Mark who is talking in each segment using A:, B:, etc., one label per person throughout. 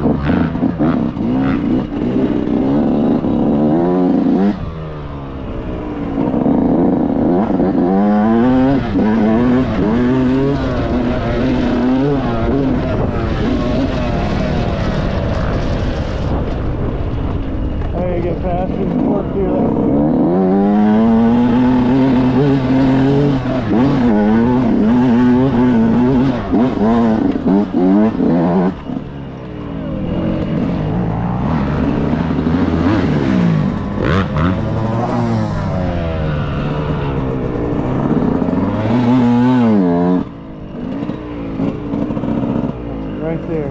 A: There you get faster and more gear. Right there.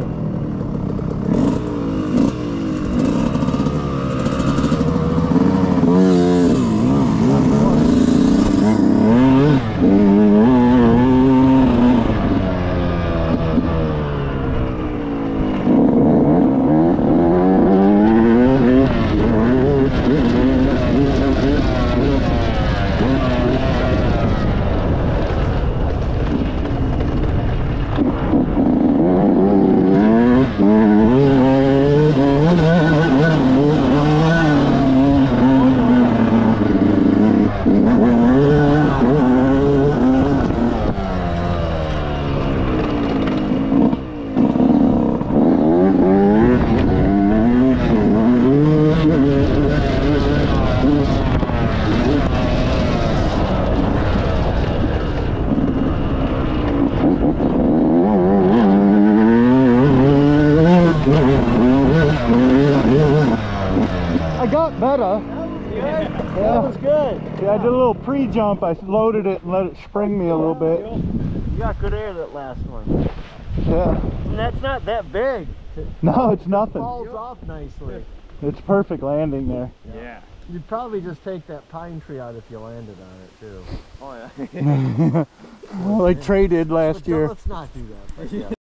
A: I got better.
B: Yeah, that was good.
A: Yeah, I did a little pre-jump. I loaded it and let it spring me a little bit.
B: You got good air that last one.
A: Yeah.
B: And that's not that big.
A: No, it's nothing.
B: It falls off nicely.
A: It's perfect landing there.
B: Yeah. You'd probably just take that pine tree out if you landed on it too. Oh yeah.
A: Like Trey did last year.
B: Let's not do that.